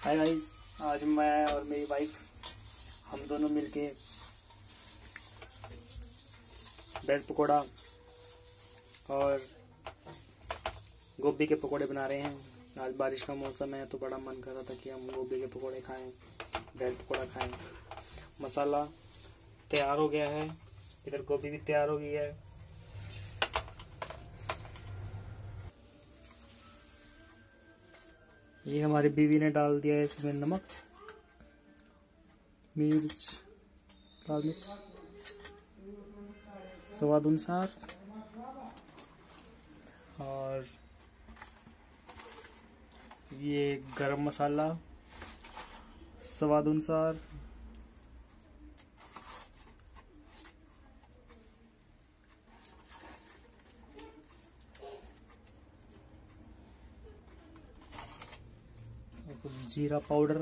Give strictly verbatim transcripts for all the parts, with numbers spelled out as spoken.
Hi guys, आज मैं और मेरी वाइफ हम दोनों मिलके ब्रेड पकोड़ा और गोभी के पकोड़े बना रहे हैं। आज बारिश का मौसम है तो बड़ा मन कर रहा था कि हम गोभी के पकोड़े खाएं, ब्रेड पकोड़ा खाएं। मसाला तैयार हो गया है, इधर गोभी भी तैयार हो गई है। ये हमारी बीवी ने डाल दिया है इसमें नमक, मिर्च, लाल मिर्च स्वाद अनुसार और ये गरम मसाला स्वाद अनुसार। जीरा पाउडर,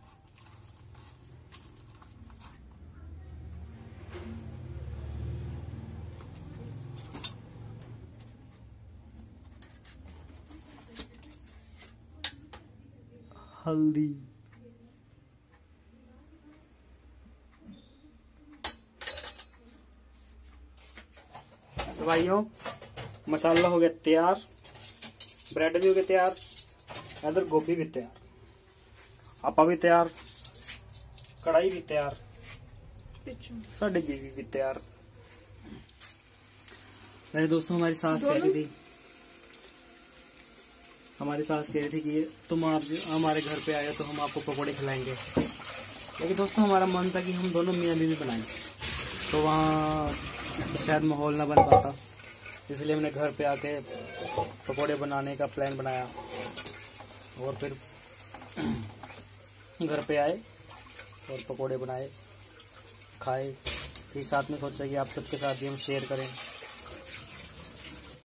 हल्दी, तो भाइयों मसाला हो गया तैयार, ब्रेड भी हो गया तैयार, इधर गोभी भी तैयार, आपा भी तैयार, कढ़ाई भी तैयार, साढ़े बीवी भी तैयार। मेरे दोस्तों हमारी सास कह रही थी हमारी सास कह रही थी कि तुम आप हमारे घर पे आए तो हम आपको पकौड़े खिलाएंगे, लेकिन दोस्तों हमारा मन था कि हम दोनों मियाँ बीवी बनाएं, तो वहाँ शायद माहौल ना बन पाता, इसलिए हमने घर पे आके पकौड़े बनाने का प्लान बनाया और फिर घर पे आए और पकोड़े बनाए, खाए। फिर साथ में सोचा कि आप सबके साथ भी हम शेयर करें।